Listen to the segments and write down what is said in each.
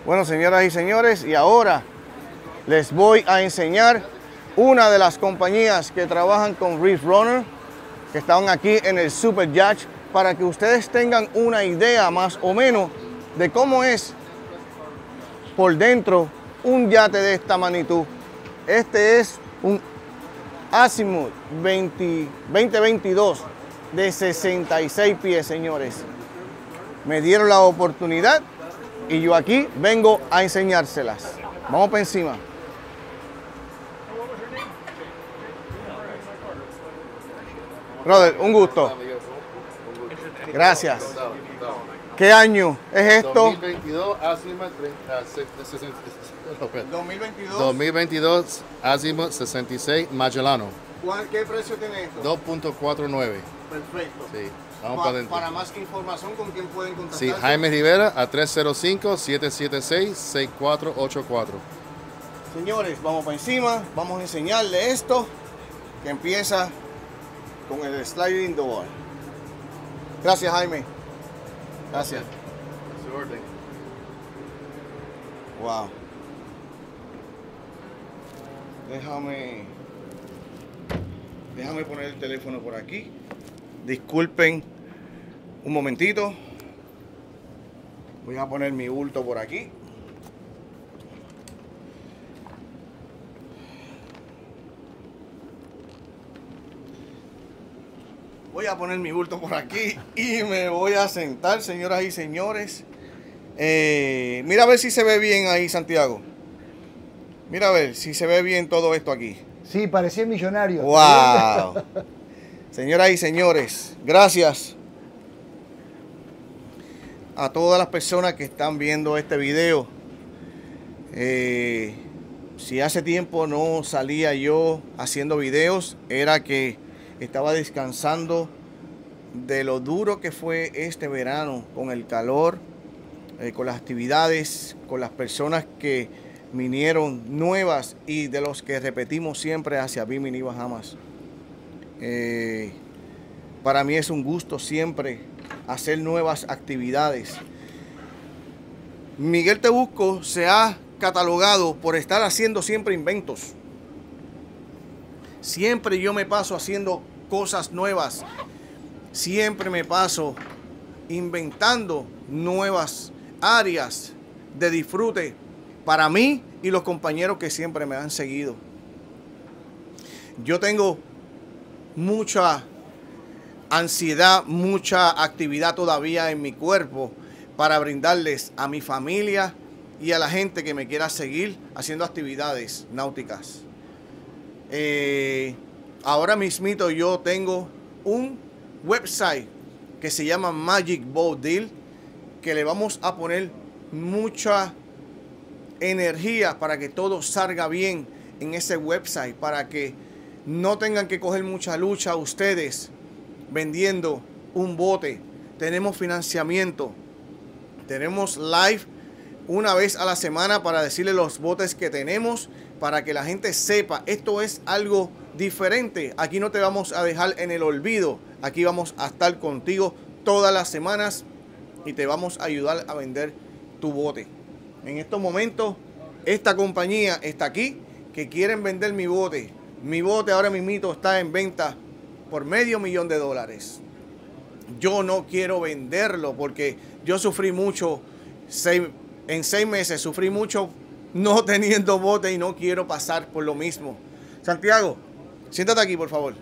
Bueno, señoras y señores, y ahora les voy a enseñar una de las compañías que trabajan con Reef Runner, que están aquí en el Super Yacht, para que ustedes tengan una idea más o menos de cómo es por dentro un yate de esta magnitud. Este es un Azimuth 2022 de 66 pies, señores. Me dieron la oportunidad y yo aquí vengo a enseñárselas. Vamos para encima. Brother, un gusto. Gracias. ¿Qué año es esto? 2022 Azimuth 2022. 2022 Azimuth 66 Magellano. ¿Qué precio tiene esto? 2.49. Perfecto. Sí, vamos para adentro. Para más información, ¿con quién pueden contactar? Sí, Jaime Rivera a 305-776-6484. Señores, vamos para encima, vamos a enseñarle esto, que empieza con el sliding door. Gracias, Jaime. Gracias. Su orden. Wow. Déjame poner el teléfono por aquí. Disculpen un momentito. Voy a poner mi bulto por aquí. Voy a poner mi bulto por aquí y me voy a sentar, señoras y señores. Mira a ver si se ve bien ahí, Santiago. Mira a ver si se ve bien todo esto aquí. Sí, parecía millonario. ¡Wow! Señoras y señores, gracias a todas las personas que están viendo este video. Si hace tiempo no salía yo haciendo videos, era que estaba descansando de lo duro que fue este verano, con el calor, con las actividades, con las personas que vinieron nuevas y de los que repetimos siempre hacia Bimini Bahamas. Para mí es un gusto siempre hacer nuevas actividades. Miguel Tebusco se ha catalogado por estar haciendo siempre inventos. Siempre yo me paso haciendo cosas nuevas. Siempre me paso inventando nuevas áreas de disfrute para mí y los compañeros que siempre me han seguido. Yo tengo mucha ansiedad, mucha actividad todavía en mi cuerpo para brindarles a mi familia y a la gente que me quiera seguir haciendo actividades náuticas. Ahora mismito yo tengo un website que se llama Magic Boat Deal, que le vamos a poner mucha energía para que todo salga bien en ese website, para que no tengan que coger mucha lucha ustedes vendiendo un bote. Tenemos financiamiento, tenemos live una vez a la semana para decirle los botes que tenemos, para que la gente sepa, esto es algo diferente. Aquí no te vamos a dejar en el olvido. Aquí vamos a estar contigo todas las semanas y te vamos a ayudar a vender tu bote. En estos momentos, esta compañía está aquí, que quieren vender mi bote. Mi bote ahora mismo está en venta por $500,000. Yo no quiero venderlo porque yo sufrí mucho, en 6 meses sufrí mucho no teniendo bote y no quiero pasar por lo mismo. Santiago, siéntate aquí, por favor.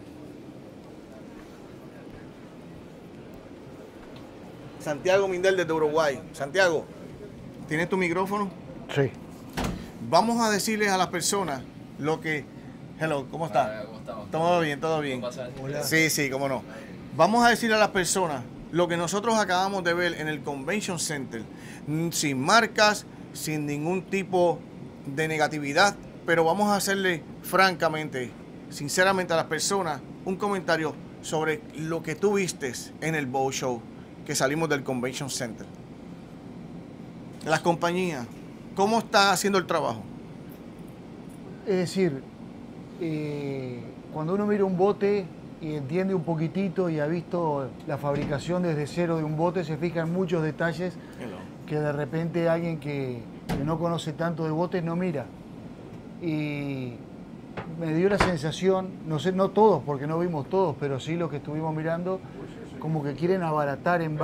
Santiago Mindel desde Uruguay. Santiago, ¿tienes tu micrófono? Sí. Vamos a decirles a las personas lo que... Hello, ¿cómo está? ¿Cómo estamos? Todo bien, todo bien. Hola. Sí, sí, cómo no. Vamos a decirle a las personas lo que nosotros acabamos de ver en el Convention Center, sin marcas, sin ningún tipo de negatividad, pero vamos a hacerle francamente, sinceramente a las personas un comentario sobre lo que tú vistes en el Boat Show, que salimos del Convention Center. Las compañías, ¿cómo están haciendo el trabajo? Es decir, cuando uno mira un bote y entiende un poquitito y ha visto la fabricación desde cero de un bote, se fija en muchos detalles que de repente alguien que no conoce tanto de botes no mira. Y me dio la sensación, no sé, no todos, porque no vimos todos, pero sí los que estuvimos mirando, como que quieren abaratar en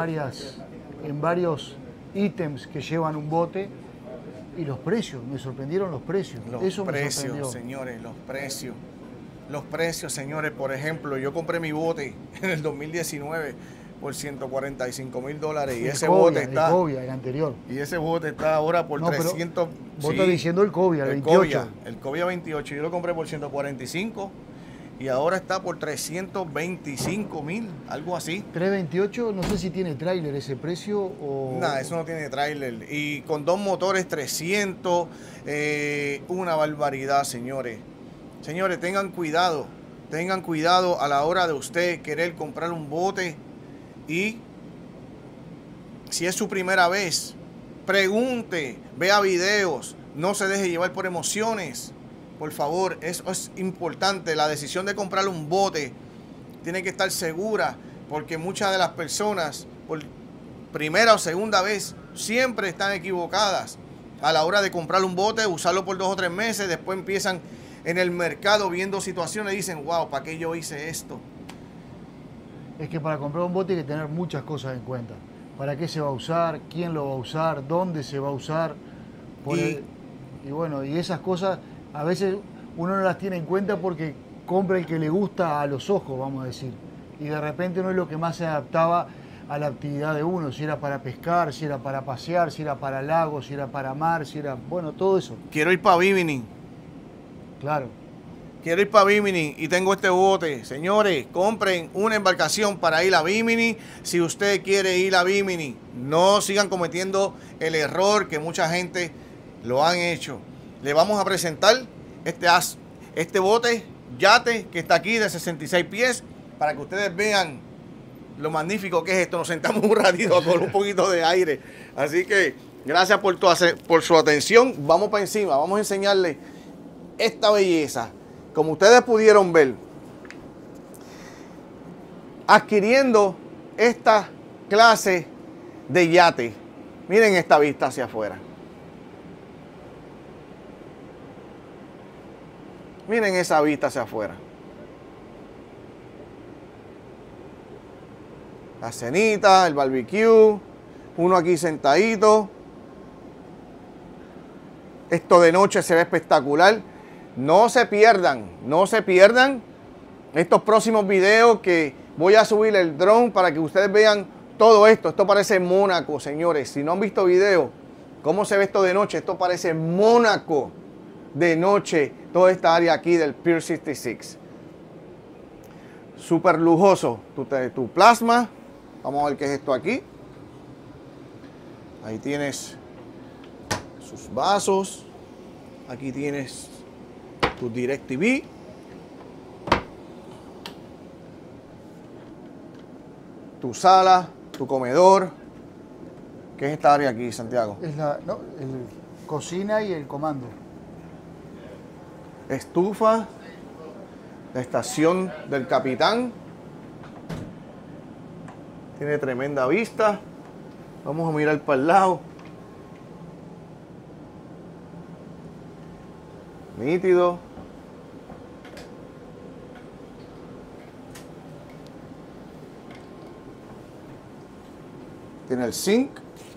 varios ítems que llevan un bote. Y los precios, me sorprendieron los precios. Los precios, señores, los precios. Los precios, señores, por ejemplo, yo compré mi bote en el 2019 por $145,000 y ese bote está... El Cobia, el anterior. Y ese bote está ahora por 300... Vos estás diciendo el Cobia, el 28. El Cobia 28, yo lo compré por 145 y ahora está por 325,000, algo así. 328, no sé si tiene tráiler ese precio o... Nada, eso no tiene tráiler. Y con 2 motores 300, una barbaridad, señores. Señores, tengan cuidado a la hora de usted querer comprar un bote y si es su primera vez, pregunte, vea videos, no se deje llevar por emociones. Por favor, eso es importante. La decisión de comprar un bote tiene que estar segura porque muchas de las personas por primera o segunda vez siempre están equivocadas a la hora de comprar un bote, usarlo por 2 o 3 meses, después empiezan en el mercado viendo situaciones y dicen, wow, ¿para qué yo hice esto? Es que para comprar un bote hay que tener muchas cosas en cuenta. ¿Para qué se va a usar? ¿Quién lo va a usar? ¿Dónde se va a usar? Y bueno, y esas cosas a veces uno no las tiene en cuenta porque compra el que le gusta a los ojos, vamos a decir. Y de repente no es lo que más se adaptaba a la actividad de uno, si era para pescar, si era para pasear, si era para lagos, si era para mar, si era, bueno, todo eso. Quiero ir para Bimini. Claro. Quiero ir para Bimini y tengo este bote. Señores, compren una embarcación para ir a Bimini si usted quiere ir a Bimini. No sigan cometiendo el error que mucha gente lo han hecho. Le vamos a presentar este bote, yate, que está aquí de 66 pies, para que ustedes vean lo magnífico que es esto. Nos sentamos un ratito con un poquito de aire. Así que gracias por su atención. Vamos para encima, vamos a enseñarles esta belleza. Como ustedes pudieron ver, adquiriendo esta clase de yate, miren esta vista hacia afuera. Miren esa vista hacia afuera. La cenita, el barbecue, uno aquí sentadito. Esto de noche se ve espectacular. No se pierdan estos próximos videos que voy a subir el dron para que ustedes vean todo esto. Esto parece Mónaco, señores. Si no han visto video, cómo se ve esto de noche, esto parece Mónaco de noche. Toda esta área aquí del Pier 66. Súper lujoso. Tu plasma. Vamos a ver qué es esto aquí. Ahí tienes sus vasos. Aquí tienes tu DirecTV. Tu sala, tu comedor. ¿Qué es esta área aquí, Santiago? Es el cocina y el comando. Estufa. La estación del capitán. Tiene tremenda vista. Vamos a mirar para el lado. Nítido. Tiene el zinc.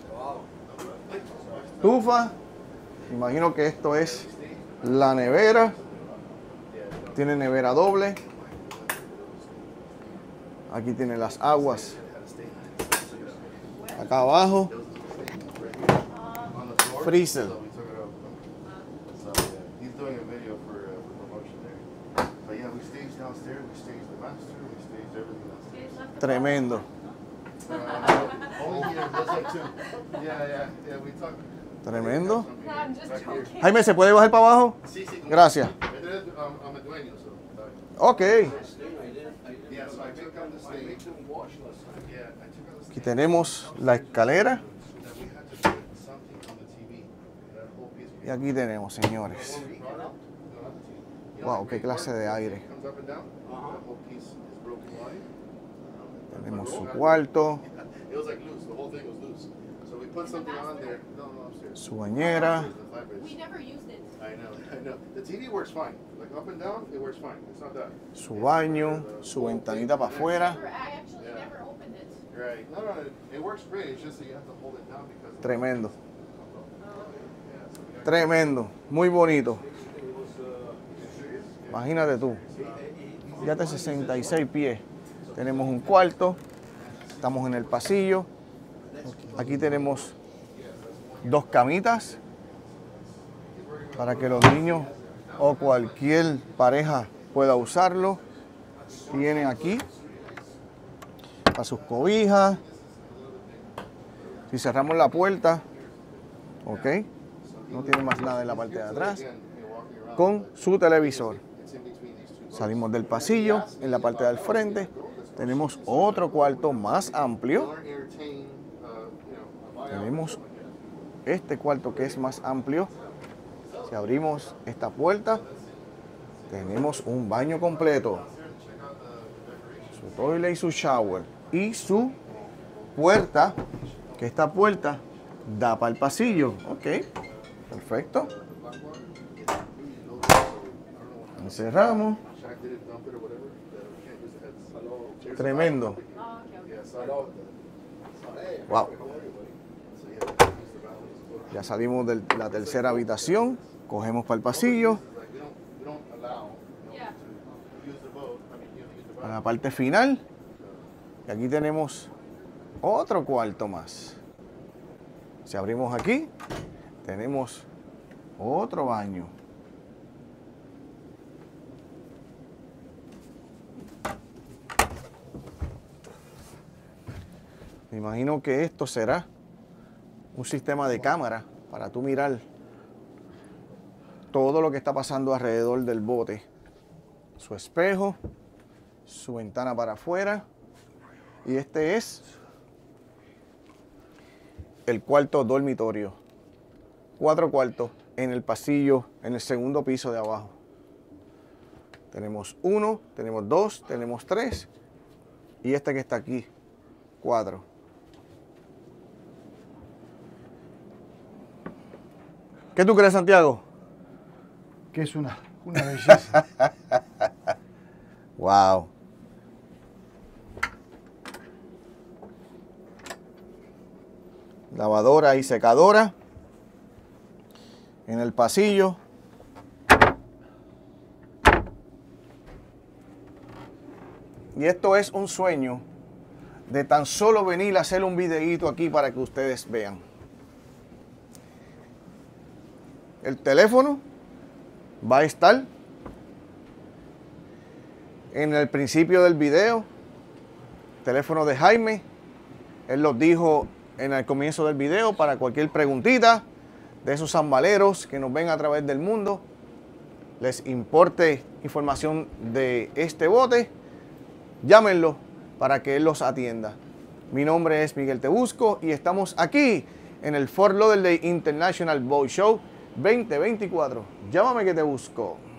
Estufa. Imagino que esto es la nevera. Tiene nevera doble. Aquí tiene las aguas. Acá abajo. Freezer. Tremendo. Tremendo. Jaime, ¿se puede bajar para abajo? Sí, sí. Gracias. Ok. Aquí tenemos la escalera. Y aquí tenemos, señores. Wow, qué clase de aire. Tenemos su cuarto. put something on there. No, upstairs. Su bañera. The flat bridge. We never used it. I know. The TV works fine. Like up and down, it works fine. It's not that. Su baño, su ventanita para afuera. I actually Yeah. never opened it. Right. No, it works great. It's just that you have to hold it down because. Tremendo. Tremendo. Muy bonito. Imagínate tú. Fíjate, 66 pies. Tenemos un cuarto. Estamos en el pasillo. Aquí tenemos 2 camitas para que los niños o cualquier pareja pueda usarlo. Tienen aquí para sus cobijas. Si cerramos la puerta, ok, no tiene más nada en la parte de atrás, con su televisor. Salimos del pasillo, en la parte del frente tenemos otro cuarto más amplio. Tenemos este cuarto que es más amplio. Si abrimos esta puerta, tenemos un baño completo, su toilet y su shower, y su puerta, que esta puerta da para el pasillo. Ok, perfecto. Encerramos. Tremendo. Wow. Ya salimos de la tercera habitación, cogemos para el pasillo, a la parte final, y aquí tenemos otro cuarto más. Si abrimos aquí, tenemos otro baño. Me imagino que esto será un sistema de cámara para tú mirar todo lo que está pasando alrededor del bote. Su espejo, su ventana para afuera. Y este es el cuarto dormitorio. 4 cuartos en el pasillo, en el segundo piso de abajo. Tenemos 1, tenemos 2, tenemos 3. Y este que está aquí, 4. ¿Qué tú crees, Santiago? Que es una belleza. Wow. Lavadora y secadora en el pasillo. Y esto es un sueño de tan solo venir a hacer un videíto aquí para que ustedes vean. El teléfono va a estar en el principio del video. Teléfono de Jaime. Él los dijo en el comienzo del video para cualquier preguntita de esos zambaleros que nos ven a través del mundo. Les importe información de este bote. Llámenlo para que él los atienda. Mi nombre es Miguel Tebusco y estamos aquí en el Fort Lauderdale International Boat Show 2024. Llámame que te busco.